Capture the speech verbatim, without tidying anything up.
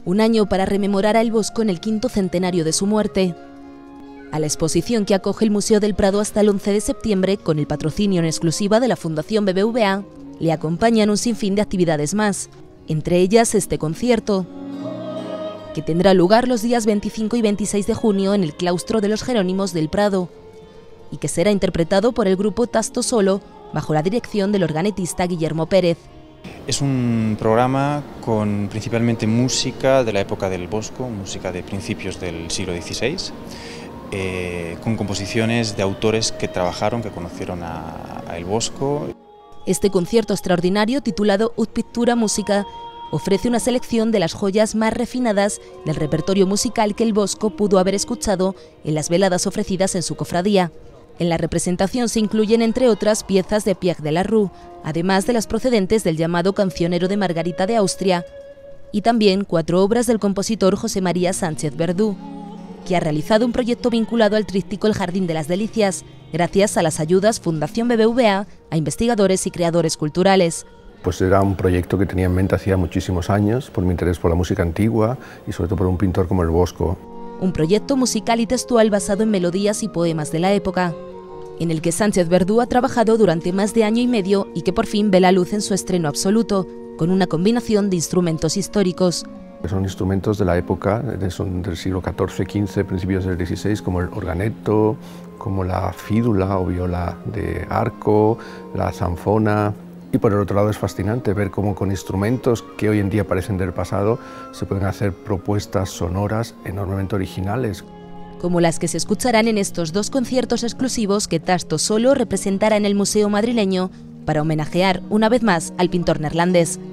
un año para rememorar a El Bosco en el quinto centenario de su muerte. A la exposición que acoge el Museo del Prado hasta el once de septiembre, con el patrocinio en exclusiva de la Fundación B B V A, le acompañan un sinfín de actividades más, entre ellas este concierto, que tendrá lugar los días veinticinco y veintiséis de junio en el claustro de los Jerónimos del Prado, y que será interpretado por el grupo Tasto Solo, bajo la dirección del organetista Guillermo Pérez. Es un programa con principalmente música de la época del Bosco, música de principios del siglo dieciséis, eh, con composiciones de autores que trabajaron, que conocieron a, a El Bosco. Este concierto extraordinario, titulado Ut Pictura Musica, ofrece una selección de las joyas más refinadas del repertorio musical que El Bosco pudo haber escuchado en las veladas ofrecidas en su cofradía. En la representación se incluyen, entre otras, piezas de Pierre de la Rue, además de las procedentes del llamado Cancionero de Margarita de Austria, y también cuatro obras del compositor José María Sánchez Verdú, que ha realizado un proyecto vinculado al tríptico El Jardín de las Delicias, gracias a las ayudas Fundación B B V A a investigadores y creadores culturales. Pues era un proyecto que tenía en mente hacía muchísimos años, por mi interés por la música antigua y sobre todo por un pintor como El Bosco. Un proyecto musical y textual basado en melodías y poemas de la época, en el que Sánchez Verdú ha trabajado durante más de año y medio y que por fin ve la luz en su estreno absoluto, con una combinación de instrumentos históricos. Son instrumentos de la época, son del siglo catorce, quince, principios del dieciséis, como el organeto, como la fídula o viola de arco, la zanfona. Y por el otro lado es fascinante ver cómo con instrumentos que hoy en día parecen del pasado se pueden hacer propuestas sonoras enormemente originales. Como las que se escucharán en estos dos conciertos exclusivos que Tasto Solo representará en el Museo madrileño para homenajear una vez más al pintor neerlandés.